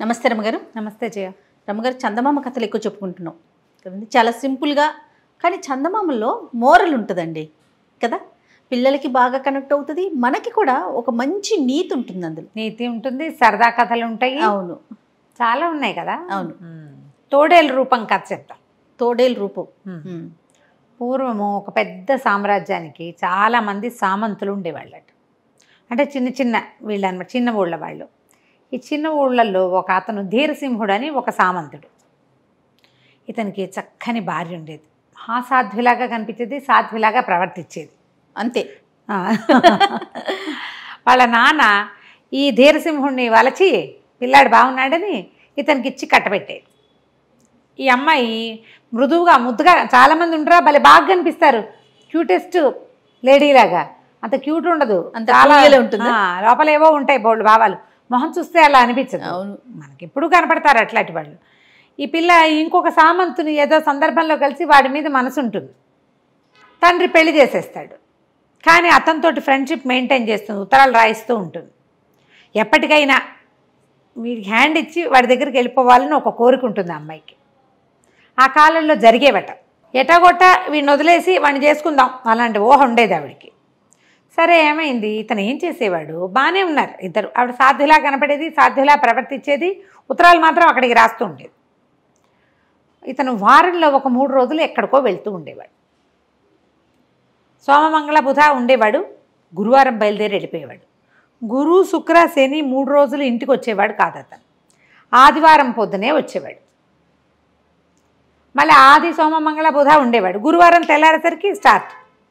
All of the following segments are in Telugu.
నమస్తే రమగారు. నమస్తే జయ. రమగారు, చందమామ కథలు ఎక్కువ చెప్పుకుంటున్నాం కదండి. చాలా సింపుల్గా, కానీ చందమామలో మోరల్ ఉంటుందండి కదా. పిల్లలకి బాగా కనెక్ట్ అవుతుంది, మనకి కూడా ఒక మంచి నీతి ఉంటుంది అందులో. నీతి ఉంటుంది, సరదా కథలు ఉంటాయి. అవును, చాలా ఉన్నాయి కదా. అవును. తోడేలు రూపం కథ చెప్తా. తోడేలు రూపం. పూర్వము ఒక పెద్ద సామ్రాజ్యానికి చాలామంది సామంతులు ఉండేవాళ్ళట. అంటే చిన్న చిన్న వీళ్ళు అనమాట, చిన్న ఊళ్ళ వాళ్ళు. ఈ చిన్న ఊళ్ళల్లో ఒక అతను ధీరసింహుడు అని ఒక సామంతుడు. ఇతనికి చక్కని భార్య ఉండేది. సాధ్విలాగా కనిపించేది, సాధ్విలాగా ప్రవర్తించేది అంతే. వాళ్ళ నాన్న ఈ ధీరసింహుడిని వలచి పిల్లాడు బాగున్నాడని ఇతనికి ఇచ్చి కట్టబెట్టేది. ఈ అమ్మాయి మృదువుగా ముద్దుగా, చాలామంది ఉండరా భలే బాగా కనిపిస్తారు, క్యూటెస్ట్ లేడీలాగా. అంత క్యూట్ ఉండదు, అంత చాలా ఉంటుంది. లోపలేవో ఉంటాయి బోల్డ్ భావాలు. మొహం చూస్తే అలా అనిపించదు. అవును, మనకి ఎప్పుడు కనపడతారు అట్లాంటి వాళ్ళు. ఈ పిల్ల ఇంకొక సామంతుని ఏదో సందర్భంలో కలిసి వాడి మీద మనసు ఉంటుంది. తండ్రి పెళ్లి చేసేస్తాడు, కానీ అతనితోటి ఫ్రెండ్షిప్ మెయింటైన్ చేస్తుంది, ఉత్తరాలు రాయిస్తూ ఉంటుంది. ఎప్పటికైనా వీడికి హ్యాండ్ ఇచ్చి వాడి దగ్గరికి వెళ్ళిపోవాలని ఒక కోరిక ఉంటుంది ఆ అమ్మాయికి. ఆ కాలంలో జరిగేవట. ఎటాగొట్ట వీడిని వదిలేసి వాడిని చేసుకుందాం అలాంటి ఊహ ఉండేది ఆవిడికి. సరే, ఏమైంది, ఇతను ఏం చేసేవాడు, బాగానే ఉన్నారు ఇద్దరు. ఆవిడ సాధ్యులా కనపడేది, సాధ్యులా ప్రవర్తించేది, ఉత్తరాలు మాత్రం అక్కడికి రాస్తూ ఉండేది. ఇతను వారంలో ఒక 3 రోజులు ఎక్కడికో వెళ్తూ ఉండేవాడు. సోమమంగళ బుధ ఉండేవాడు, గురువారం బయలుదేరి వెళ్ళిపోయేవాడు. గురు శుక్ర శని 3 రోజులు ఇంటికి వచ్చేవాడు కాదు అతను. ఆదివారం పొద్దునే వచ్చేవాడు. మళ్ళీ ఆది సోమమంగళ బుధ ఉండేవాడు, గురువారం తెల్లారేసరికి స్టార్ట్.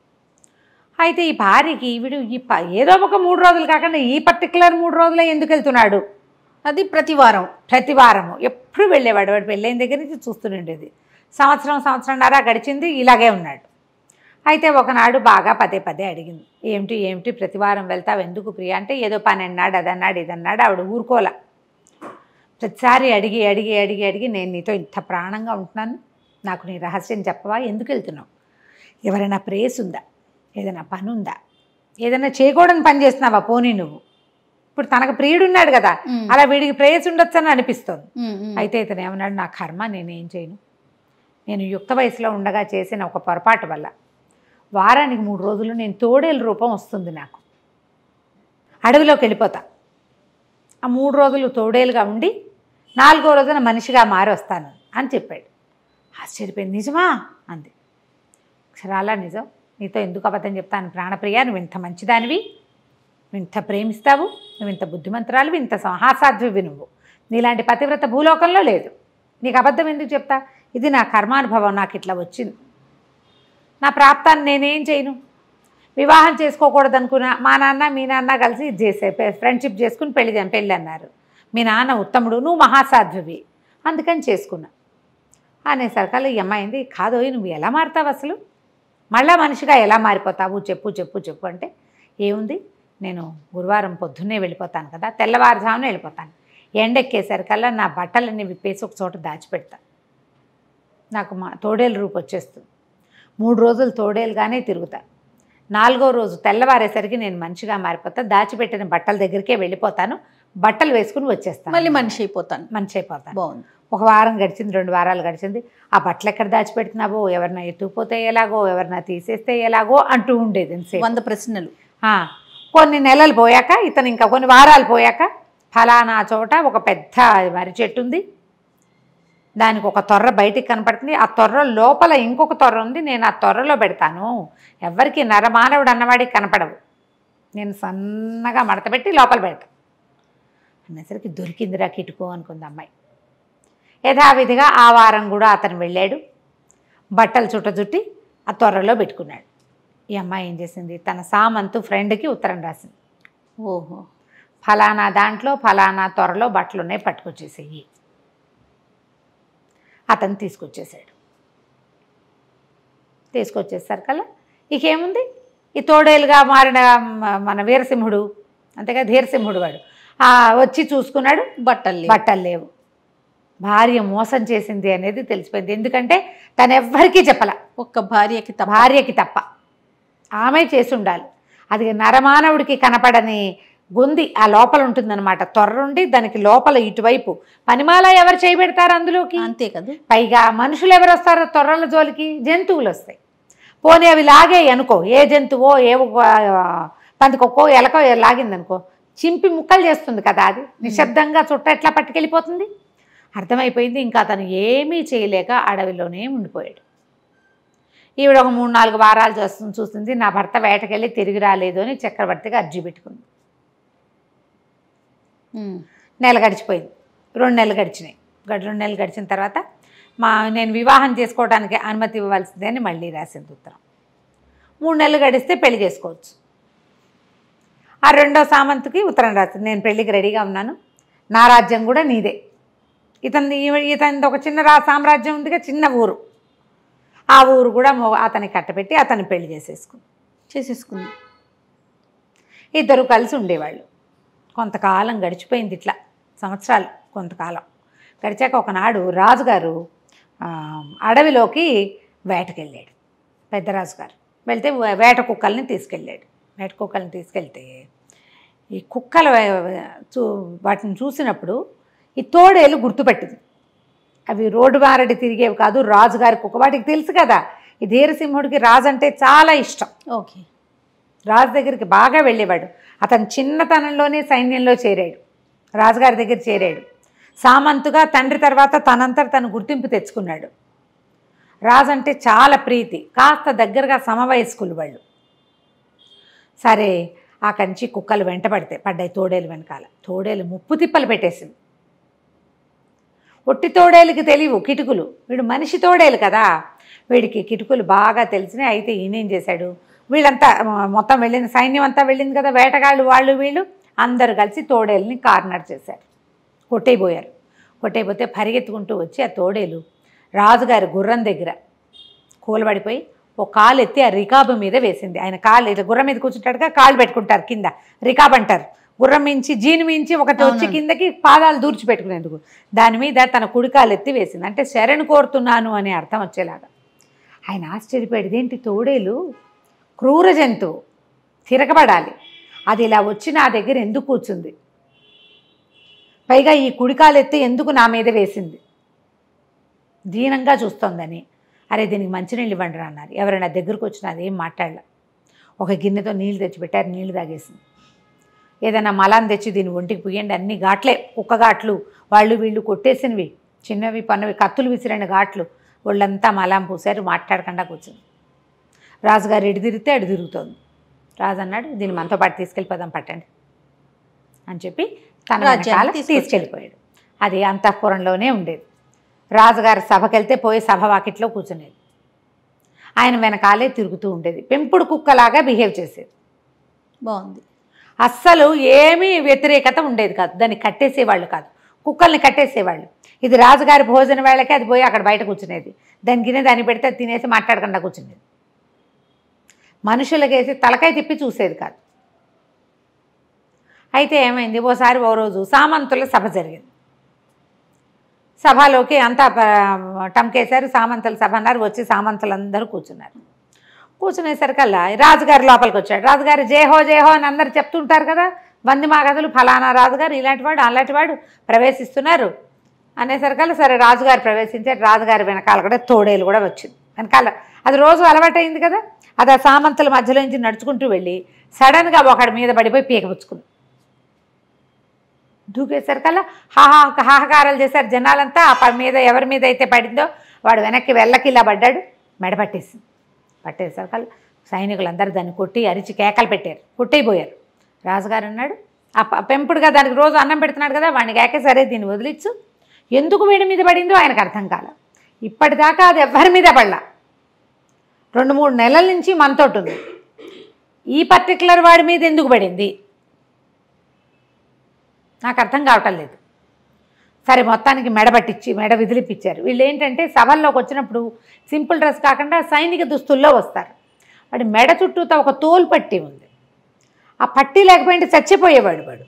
అయితే ఈ భార్యకి వీడు ఏదో ఒక 3 రోజులు కాకుండా ఈ పర్టికులర్ 3 రోజులే ఎందుకు వెళ్తున్నాడు, అది ప్రతివారము ఎప్పుడు వెళ్ళేవాడు. వాడు పెళ్ళైన దగ్గర నుంచి చూస్తుండేది. సంవత్సరంన్నర గడిచింది, ఇలాగే ఉన్నాడు. అయితే ఒకనాడు బాగా పదే అడిగింది, ఏమిటి ప్రతివారం వెళ్తావు ఎందుకు ప్రియ అంటే, ఏదో పని అన్నాడు, అదన్నాడు, ఇదన్నాడు. ఆవిడ ఊరుకోలే. ప్రతిసారి అడిగి నేను నీతో ఇంత ప్రాణంగా ఉంటున్నాను, నాకు నీ రహస్యం చెప్పవా, ఎందుకు వెళ్తున్నావు, ఎవరైనా ప్రేయస్ ఉందా, ఏదైనా పని ఉందా, ఏదైనా చేయకూడని పని చేస్తున్నావా పోనీ నువ్వు. ఇప్పుడు తనకు ప్రియుడున్నాడు కదా, అలా వీడికి ప్రేయస్ ఉండొచ్చని అనిపిస్తుంది. అయితే ఇతను ఏమన్నాడు, నా కర్మ, నేనేం చేయను. నేను యుక్త వయసులో ఉండగా చేసిన ఒక పొరపాటు వల్ల వారానికి 3 రోజులు నేను తోడేలు రూపం వస్తుంది నాకు, అడవిలోకి వెళ్ళిపోతా. ఆ 3 రోజులు తోడేలుగా ఉండి 4వ రోజున మనిషిగా మారి వస్తాను అని చెప్పాడు. ఆశ్చర్యపోయింది. నిజమా అంది. చాలా నిజం, నీతో ఎందుకు అబద్ధం చెప్తాను ప్రాణప్రియ, నువ్వు ఇంత మంచిదానివి, నువ్వు ఇంత ప్రేమిస్తావు, నువ్వు ఇంత బుద్ధిమంతురాలు, ఇంత సాధ్వివి, నువ్వు నీలాంటి పతివ్రత భూలోకంలో లేదు, నీకు అబద్ధం ఎందుకు చెప్తా, ఇది నా కర్మానుభవం, నాకు ఇట్లా వచ్చింది, నా ప్రాప్తాన్ని నేనేం చేయను. వివాహం చేసుకోకూడదు అనుకున్నా, మా నాన్న మీ నాన్న కలిసి ఇది చేసే ఫ్రెండ్షిప్ చేసుకుని పెళ్ళి అన్నారు. మీ నాన్న ఉత్తముడు, నువ్వు మహాసాధ్వివి, అందుకని చేసుకున్నా అనేసరికల్లా ఈ అమ్మాయింది, కాదోయ్ నువ్వు ఎలా మారుతావు అసలు, మళ్ళా మనిషిగా ఎలా మారిపోతావు, చెప్పు అంటే, ఏముంది, నేను గురువారం పొద్దున్నే వెళ్ళిపోతాను కదా, తెల్లవారుజామునే వెళ్ళిపోతాను, ఎండెక్కేసరికల్లా నా బట్టలన్నీ విప్పేసి ఒక చోట దాచిపెడతా, నాకు మా తోడేలు రూపు వచ్చేస్తుంది, 3 రోజులు తోడేలుగానే తిరుగుతా, 4వ రోజు తెల్లవారేసరికి నేను మనిషిగా మారిపోతా, దాచిపెట్టిన బట్టల దగ్గరికే వెళ్ళిపోతాను, బట్టలు వేసుకుని వచ్చేస్తాను, మళ్ళీ మనిషి అయిపోతాను. బాగుంది. 1 వారం గడిచింది, 2 వారాలు గడిచింది. ఆ బట్టలు ఎక్కడ దాచిపెడుతున్నావో, ఎవరినా ఎత్తుకుపోతే ఎలాగో, ఎవరినా తీసేస్తే ఎలాగో అంటూ ఉండేది. 100 ప్రశ్నలు. కొన్ని నెలలు పోయాక, ఇతను ఇంకా కొన్ని వారాలు పోయాక, ఫలానా చోట ఒక పెద్ద మర్రి చెట్టు ఉంది, దానికి ఒక తొర్ర బయటికి కనపడుతుంది, ఆ తొర్ర లోపల ఇంకొక తొర్ర ఉంది, నేను ఆ తొర్రలో పెడతాను, ఎవరికి నరమానవుడు అన్నవాడికి కనపడవు, నేను సన్నగా మడతపెట్టి లోపల పెడతాను అనేసరికి దొరికిందిరా కిటుకో అనుకుంది అమ్మాయి. యథావిధిగా ఆ వారం కూడా అతను వెళ్ళాడు, బట్టలు చుట్టి ఆ తొర్రలో పెట్టుకున్నాడు. ఈ అమ్మాయి ఏం చేసింది, తన సామంతు ఫ్రెండ్కి ఉత్తరం రాసింది, ఓహో ఫలానా దాంట్లో ఫలానా తొర్రలో బట్టలు ఉన్నాయి, పట్టుకొచ్చేసేయి. అతను తీసుకొచ్చేసరికల్లా ఇకేముంది, ఈ తోడేలుగా మారిన మన వీరసింహుడు, అంతేగా ధీరసింహుడు వాడు వచ్చి చూసుకున్నాడు, బట్టలు లేవు. భార్య మోసం చేసింది అనేది తెలిసిపోయింది. ఎందుకంటే తను ఎవ్వరికీ చెప్పల, ఒక్క భార్యకి తప్ప ఆమె చేసి ఉండాలి. అది నరమానవుడికి కనపడని గొంది ఆ లోపల ఉంటుందన్నమాట, తొర్రుండి దానికి లోపల ఇటువైపు పనిమాల ఎవరు చేయబెడతారు అందులోకి? అంతే కదా. పైగా మనుషులు ఎవరు వస్తారు తొర్రల జోలికి? జంతువులు వస్తాయి. పోనీ అవి లాగే అనుకో, ఏ జంతువో ఏ పందికొక్కో ఎలకో లాగిందనుకో, చింపి ముక్కలు చేస్తుంది కదా, అది నిశ్శబ్దంగా చుట్ట ఎట్లా పట్టుకెళ్ళిపోతుంది? అర్థమైపోయింది. ఇంకా అతను ఏమీ చేయలేక అడవిలోనే ఉండిపోయాడు. ఈవిడ ఒక 3-4 వారాలు చూస్తుంది. నా భర్త వేటకెళ్ళి తిరిగి రాలేదు అని చక్రవర్తికి అర్జీ పెట్టుకుంది. నెల గడిచిపోయింది, 2 నెలలు గడిచినాయి. 2 నెలలు గడిచిన తర్వాత నేను వివాహం చేసుకోవడానికి అనుమతి ఇవ్వవలసిందే అని మళ్ళీ రాసింది ఉత్తరం. 3 నెలలు గడిస్తే పెళ్లి చేసుకోవచ్చు. ఆ 2వ సామంతుకి ఉత్తరం రాసింది, నేను పెళ్ళికి రెడీగా ఉన్నాను, నా రాజ్యం కూడా నీదే. ఇతనిది ఒక చిన్న సామ్రాజ్యం ఉందిగా, చిన్న ఊరు. ఆ ఊరు కూడా అతనికి కట్టబెట్టి అతన్ని పెళ్లి చేసేసుకుంది. ఇద్దరు కలిసి ఉండేవాళ్ళు. కొంతకాలం గడిచిపోయింది, ఇట్లా సంవత్సరాలు కొంతకాలం గడిచాక ఒకనాడు రాజుగారు అడవిలోకి వేటకెళ్ళాడు. పెద్ద రాజుగారు వెళ్తే వేట కుక్కల్ని తీసుకెళ్తే ఈ కుక్కలు వాటిని చూసినప్పుడు ఈ తోడేలు గుర్తుపెట్టింది. అవి రోడ్డు మారడి తిరిగేవి కాదు, రాజుగారి కుక్క. వాటికి తెలుసు కదా, ఈ ధీరసింహుడికి రాజు అంటే చాలా ఇష్టం. ఓకే. రాజు దగ్గరికి బాగా వెళ్ళేవాడు. అతను చిన్నతనంలోనే సైన్యంలో చేరాడు, రాజుగారి దగ్గర చేరాడు. సామంతుగా తండ్రి తర్వాత తనంతట తను గుర్తింపు తెచ్చుకున్నాడు. రాజు అంటే చాలా ప్రీతి, కాస్త దగ్గరగా సమవయస్కులు వాళ్ళు. సరే, ఆ కంచి కుక్కలు పడ్డాయి తోడేలు వెనకాల. తోడేలు ముప్పు తిప్పలు పెట్టేసింది. ఒట్టి తోడేలుకి తెలియవు కిటుకులు, వీడు మనిషి తోడేలు కదా, వీడికి కిటుకులు బాగా తెలిసినాయి. అయితే ఈయనేం చేశాడు, వీళ్ళంతా మొత్తం వెళ్ళిన సైన్యం అంతా వెళ్ళింది కదా, వేటగాళ్ళు వాళ్ళు వీళ్ళు అందరూ కలిసి తోడేలుని కార్నర్ చేశారు, కొట్టేయబోతే పరిగెత్తుకుంటూ వచ్చి ఆ తోడేలు రాజుగారి గుర్రం దగ్గర కూలబడిపోయి ఓ కాలు ఎత్తి ఆ రికాబు మీద వేసింది. ఆయన కాలు ఇట్లా గుర్రం మీద కూర్చుంటాడుగా, కాళ్ళు పెట్టుకుంటారు కింద, రికాబ్ అంటారు. గుర్రం మించి జీను మించి ఒకటి వచ్చి కిందకి పాదాలు దూర్చిపెట్టుకునేందుకు దాని మీద తన కుడికాలు ఎత్తి వేసింది. అంటే శరణు కోరుతున్నాను అనే అర్థం వచ్చేలాగా. ఆయన ఆశ్చర్యపోయాడు, ఇదేంటి తోడేలు క్రూర జంతువు, తిరగబడాలి, అది ఇలా వచ్చి నా దగ్గర ఎందుకు కూర్చుంది, పైగా ఈ కుడికాలు ఎత్తి ఎందుకు నా మీద వేసింది, దీనంగా చూస్తోందని. అరే దీనికి మంచినీళ్ళు ఇవ్వండి రా అన్నారు. ఎవరైనా దగ్గరకు వచ్చినా అదేం మాట్లాడలే. ఒక గిన్నెతో నీళ్ళు తెచ్చిపెట్టారు, నీళ్లు తాగేసింది. ఏదైనా మలాన్ని తెచ్చి దీని ఒంటికి పుయ్యండి, అన్ని ఘాట్లే, కుక్క ఘాట్లు, వాళ్ళు వీళ్ళు కొట్టేసినవి, చిన్నవి పన్నవి కత్తులు విసిరిన ఘాట్లు, వాళ్ళంతా మలాం పూసారు, మాట్లాడకుండా కూర్చుంది. రాజుగారు ఎడు తిరిగితే అడు తిరుగుతోంది. రాజు అన్నాడు, దీన్ని మనతో పాటు తీసుకెళ్ళిపోదాం పట్టండి అని చెప్పి తన రాజ్యాన్ని తీసుకెళ్ళిపోయాడు. అది అంతఃపురంలోనే ఉండేది. రాజుగారి సభకెళ్తే పోయి సభ వాకిట్లో కూర్చునేది. ఆయన వెనకాలే తిరుగుతూ ఉండేది, పెంపుడు కుక్కలాగా బిహేవ్ చేసేది. బాగుంది. అస్సలు ఏమీ వ్యతిరేకత ఉండేది కాదు, దాన్ని కట్టేసేవాళ్ళు కాదు, కుక్కల్ని కట్టేసేవాళ్ళు. ఇది రాజుగారి భోజన వేళకి అది పోయి అక్కడ బయట కూర్చునేది, దాని గిన్నె దాన్ని పెడితే తినేసి మాట్లాడకుండా కూర్చునేది. మనుషులకేసి తలకాయ తిప్పి చూసేది కాదు. అయితే ఏమైంది, ఓసారి ఓ రోజు సామంతుల సభ జరిగింది. సభలోకి అంతా టంకేశారు, సామంతుల సభ అన్నారు. వచ్చి సామంతులందరూ కూర్చున్నారు. కూర్చునేసరికల్లా రాజుగారి లోపలికి వచ్చాడు. రాజుగారు జయహో జయహో అని అందరు చెప్తుంటారు కదా, వంది మాగదులు, ఫలానా రాజుగారు ఇలాంటివాడు అలాంటివాడు ప్రవేశిస్తున్నారు అనేసరికల్లా సరే రాజుగారు ప్రవేశించారు. రాజుగారి వెనకాల కూడా తోడేలు కూడా వచ్చింది వెనకాల. అది రోజు అలవాటైంది కదా, అది ఆ సామంతుల మధ్యలో నుంచి నడుచుకుంటూ వెళ్ళి సడన్గా ఒకడి మీద పడిపోయి పీకపుచ్చుకుంది. దూకేసరికల్లా హాహాకారాలు చేశారు జనాలంతా. ఆ మీద ఎవరి మీద అయితే పడిందో వాడు వెనక్కి వెళ్ళకి ఇలా పడ్డాడు, మెడ పట్టేసింది. పట్టేసరికల్లా సైనికులందరూ దాన్ని కొట్టి అరిచి కేకలు పెట్టారు, కొట్టేయిపోయారు. రాజుగారు అన్నాడు, ఆ పెంపుడుగా దానికి రోజు అన్నం పెడుతున్నాడు కదా, వాడిని కేకే సరే దీన్ని వదిలిచ్చు, ఎందుకు వీడి మీద పడిందో ఆయనకు అర్థం కాల. ఇప్పటిదాకా అది ఎవరి మీద పడలా, 2-3 నెలల నుంచి మనతోటి ఉంది, ఈ పర్టికులర్ వాడి మీద ఎందుకు పడింది నాకు అర్థం కావటం లేదు. సరే మొత్తానికి మెడ పట్టించి మెడ విదిలిపించారు. వీళ్ళు ఏంటంటే సభల్లోకి వచ్చినప్పుడు సింపుల్ డ్రెస్ కాకుండా సైనిక దుస్తుల్లో వస్తారు. వాడి మెడ చుట్టూతో ఒక తోలు పట్టి ఉంది, ఆ పట్టి లేకపోయింటే చచ్చిపోయేవాడు. వాడు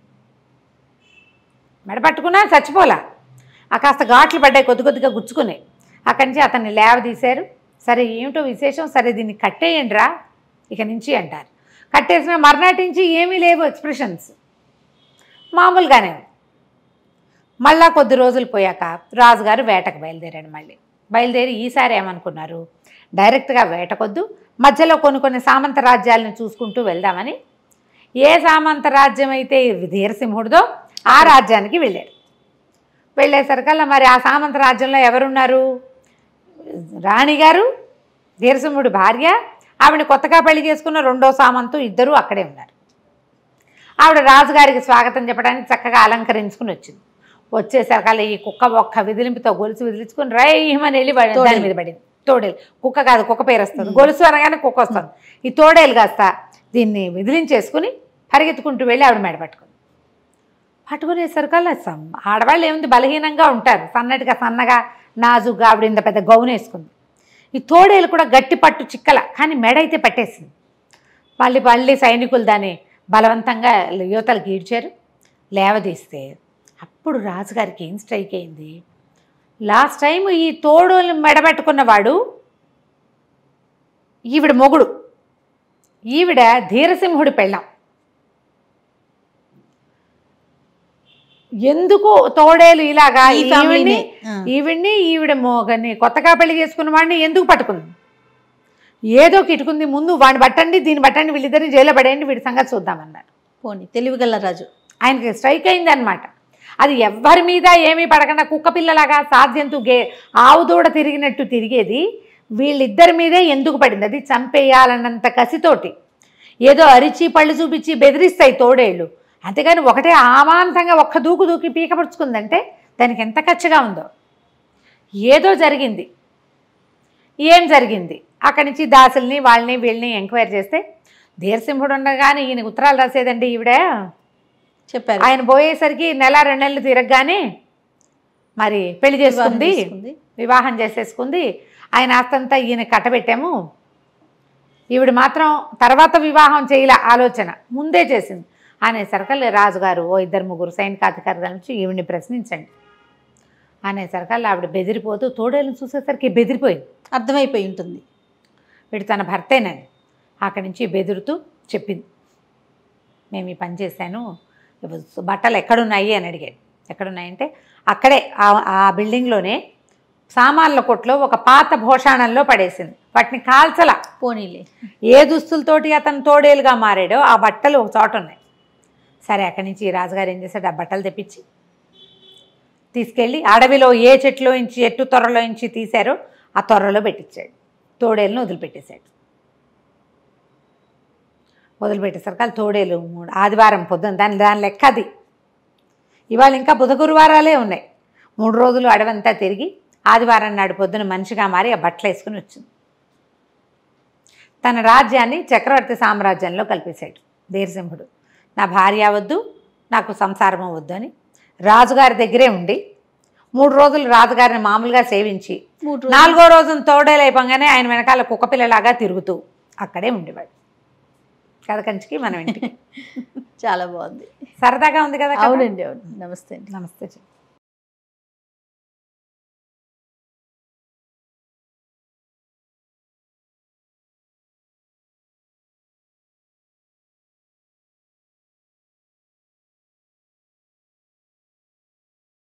మెడ పట్టుకున్నా చచ్చిపోలా, ఆ కాస్త ఘాట్లు పడ్డాయి, కొద్దిగా గుచ్చుకున్నాయి. అక్కడి నుంచి అతన్ని లేవదీశారు. సరే ఏమిటో విశేషం, సరే దీన్ని కట్టేయండి రా ఇక నుంచి అంటారు. కట్టేసిన మర్నాటించి ఏమీ లేవు ఎక్స్ప్రెషన్స్, మామూలుగానే. మళ్ళా కొద్ది రోజులు పోయాక రాజుగారు వేటకు బయలుదేరాడు. బయలుదేరి ఈసారి ఏమనుకున్నారు, డైరెక్ట్గా వేటకొద్దు, మధ్యలో కొన్ని సామంత రాజ్యాలను చూసుకుంటూ వెళ్దామని ఏ సామంత రాజ్యం అయితే ధీరసింహుడిదో ఆ రాజ్యానికి వెళ్ళారు. వెళ్ళేసరికల్లా మరి ఆ సామంత రాజ్యంలో ఎవరున్నారు, రాణిగారు, ధీరసింహుడి భార్య, ఆవిడ కొత్తగా పెళ్లి చేసుకున్న రెండో సామంతు, ఇద్దరూ అక్కడే ఉన్నారు. ఆవిడ రాజుగారికి స్వాగతం చెప్పడానికి చక్కగా అలంకరించుకుని వచ్చింది. వచ్చేసరికల్లా ఈ కుక్క ఒక్క విదిలింపుతో గొలుసు విదిలించుకుని రైమని వెళ్ళి దాని మీద పడింది. తోడేలు, కుక్క కాదు, కుక్క పేరు వస్తుంది, గొలుసు అనగానే కుక్క వస్తుంది. ఈ తోడేలు కాస్త దీన్ని విదిలించేసుకుని పరిగెత్తుకుంటూ వెళ్ళి ఆవిడ మెడ పట్టుకునేసరికల్లా ఆడవాళ్ళు ఏముంది, బలహీనంగా ఉంటారు, సన్నగా నాజుగా. ఆవిడ ఇంత పెద్ద గౌను వేసుకుంది. ఈ తోడేలు కూడా గట్టి పట్టు చిక్కల, కానీ మెడ అయితే పట్టేసింది. మళ్ళీ సైనికులు దాన్ని బలవంతంగా యువతలకు ఈడ్చారు. లేవదీస్తే అప్పుడు రాజుగారికి ఏం స్ట్రైక్ అయింది, లాస్ట్ టైం ఈ తోడేలు మెడబెట్టుకున్నవాడు ఈవిడ మొగుడు, ఈవిడ ధీరసింహుడి పెళ్ళాం. ఎందుకు తోడేలు ఇలాగా ఈవిడ మోగని కొత్తగా పెళ్లి చేసుకున్న వాడిని ఎందుకు పట్టుకుంది, ఏదో కిటుకుంది, ముందు వాడిని పట్టండి, దీన్ని పట్టండి, వీళ్ళిద్దరిని జైల్లో పడేయండి, వీడి సంగతి చూద్దామన్నారు. పోనీ తెలివిగల రాజు, ఆయనకి స్ట్రైక్ అయింది అనమాట. అది ఎవ్వరి మీద ఏమీ పడకుండా కుక్క పిల్లలాగా సాధ్యంతో ఆవు దూడ తిరిగినట్టు తిరిగేది వీళ్ళిద్దరి మీదే ఎందుకు పడింది, అది చంపేయాలన్నంత కసితోటి. ఏదో అరిచి పళ్ళు చూపించి బెదిరిస్తాయి తోడేళ్ళు, అంతేగాని ఒకటే ఆమాంతంగా ఒక్క దూకి పీకపరుచుకుందంటే దానికి ఎంత ఖర్చుగా ఉందో. ఏదో జరిగింది. ఏం జరిగింది, అక్కడి నుంచి దాసుల్ని వాళ్ళని వీళ్ళని ఎంక్వైరీ చేస్తే ధీరసింహుడు ఉండగానే ఈయన ఉత్తరాలు రాసేదండి ఈవిడ చెప్పారు. ఆయన పోయేసరికి 1-2 నెలలు తిరగగానే మరి పెళ్లి చేసుకుంది, వివాహం చేసేసుకుంది. ఆయన ఆస్తంతా ఈయన కట్టబెట్టాము, ఈవిడ మాత్రం తర్వాత వివాహం చేయలే, ఆలోచన ముందే చేసింది అనేసరికల్ రాజుగారు 2-3 సైనికాధికారుల నుంచి ఈవిడిని ప్రశ్నించండి అనేసరికల్ ఆవిడ బెదిరిపోతూ తోడేళ్ళని చూసేసరికి బెదిరిపోయింది, అర్థమైపోయి ఉంటుంది వీడు తన భర్తేనని. అక్కడి నుంచి బెదురుతూ చెప్పింది, మేము ఈ పని చేశాను, బట్టలు ఎక్కడున్నాయి అని అడిగాడు. ఎక్కడున్నాయంటే అక్కడే ఆ బిల్డింగ్లోనే సామాన్ల కొట్లో ఒక పాత భోషాణంలో పడేసింది. వాటిని కాల్చలా. పోనీలే, ఏ దుస్తులతోటి అతను తోడేలుగా మారాడో ఆ బట్టలు ఒక చోట ఉన్నాయి. సరే, అక్కడి నుంచి రాజుగారు ఏం చేశాడు, ఆ బట్టలు తెప్పించి తీసుకెళ్ళి అడవిలో ఏ చెట్టు తొర్రలో నుంచి తీశారో ఆ తొర్రలో పెట్టించాడు. తోడేలను వదిలిపెట్టేశాడు. వదిలిపెట్టేసరికి వాళ్ళు తోడేలు ఆదివారం పొద్దున్న దాని లెక్క అది. ఇవాళ ఇంకా బుధ గురువారాలే ఉన్నాయి. 3 రోజులు అడవంతా తిరిగి ఆదివారం నాడు పొద్దున మనిషిగా మారి ఆ బట్టలు వేసుకుని వచ్చింది. తన రాజ్యాన్ని చక్రవర్తి సామ్రాజ్యంలో కల్పేశాడు ధీరసింహుడు. నా భార్య వద్దు, నాకు సంసారం వద్దు అని రాజుగారి దగ్గరే ఉండి 3 రోజులు రాజుగారిని మామూలుగా సేవించి 4వ రోజున తోడేలు అయిపోగానే ఆయన వెనకాల కుక్కపిల్లలాగా తిరుగుతూ అక్కడే ఉండేవాడు. కథ కంచికి మనం ఇంటికి. చాలా బాగుంది, సరదాగా ఉంది కదా. అవునండి, అవును. నమస్తే. నమస్తే.